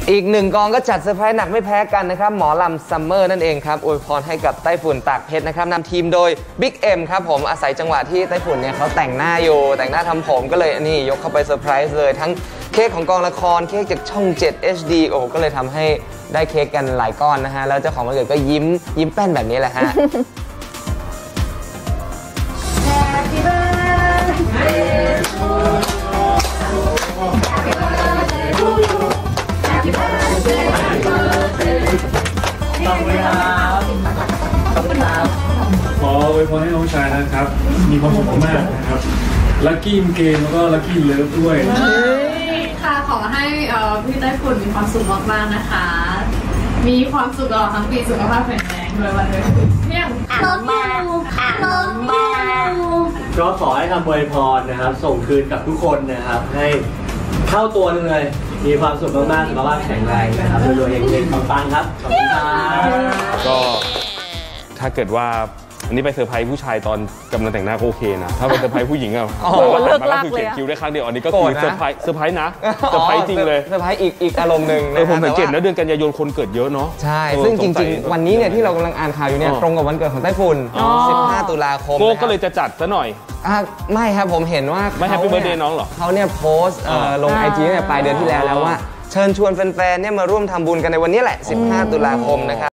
อีกหนึ่งกองก็จัดเซอร์ไพรส์หนักไม่แพ้กันนะครับหมอลำซัมเมอร์นั่นเองครับอวยพรให้กับไต้ฝุ่นตากเพชรนะครับนำทีมโดยบิ๊กเอ็มครับผมอาศัยจังหวะที่ไต้ฝุ่นเนี่ยเขาแต่งหน้าอยู่แต่งหน้าทำผมก็เลยนี่ยกเข้าไปเซอร์ไพรส์เลยทั้งเค้กของกองละครเค้กจากช่อง 7 HD โอ้ก็เลยทำให้ได้เค้กกันหลายก้อนนะฮะแล้วเจ้าของวันเกิดก็ยิ้มแป้นแบบนี้แหละฮะ Happy birthday to you. Happy birthday, happy birthday. ขอบคุณครับขอบคุณครับขออวยพรให้น้องชายนะครับมีความสุขมากนะครับลัคกี้เกมแล้วก็ลัคกี้เลิฟด้วยค่ะขอให้พี่ไต้ฝุ่นมีความสุขมากๆนะคะมีความสุขตลอดทั้งปีสุขภาพแข็งแรงด้วยวันเลยเนี่ยลงมาลงมาก็ขอให้คำอวยพรนะครับส่งคืนกับทุกคนนะครับให้เข้าตัวนึงเลยมีความสุขมากๆสุขภาพแข็งแรงนะครับรวยๆเฮงๆปังๆครับขอบคุณครับก็ถ้าเกิดว่าอันนี้ไปเซอร์ไพรส์ผู้ชายตอนกำลังแต่งหน้าก็โอเคนะถ้าไปเซอร์ไพรส์ผู้หญิงอะเลิกลากเลยเขียนคิวได้ครั้งเดียวอันนี้ก็คือเซอร์ไพรส์นะเซอร์ไพรส์จริงเลยเซอร์ไพรส์อีกอารมณ์หนึ่งนะผมสังเกตนะเดือนกันยายนคนเกิดเยอะเนาะใช่ซึ่งจริงๆวันนี้เนี่ยที่เรากำลังอ่านข่าวอยู่เนี่ยตรงกับวันเกิดของไต้ฝุ่น15 ตุลาคมก็เลยจะจัดซะหน่อยไม่ครับผมเห็นว่าไม่แฮปปี้เบิร์ธเดย์น้องเหรอเขาเนี่ยโพสต์ลง IG เนี่ยปลายเดือนที่แล้วว่าเชิญชวนแฟนๆเนี่ยมาร่วมทำบุญกันในวันนี้แหละ15 ตุลาคมนะครับ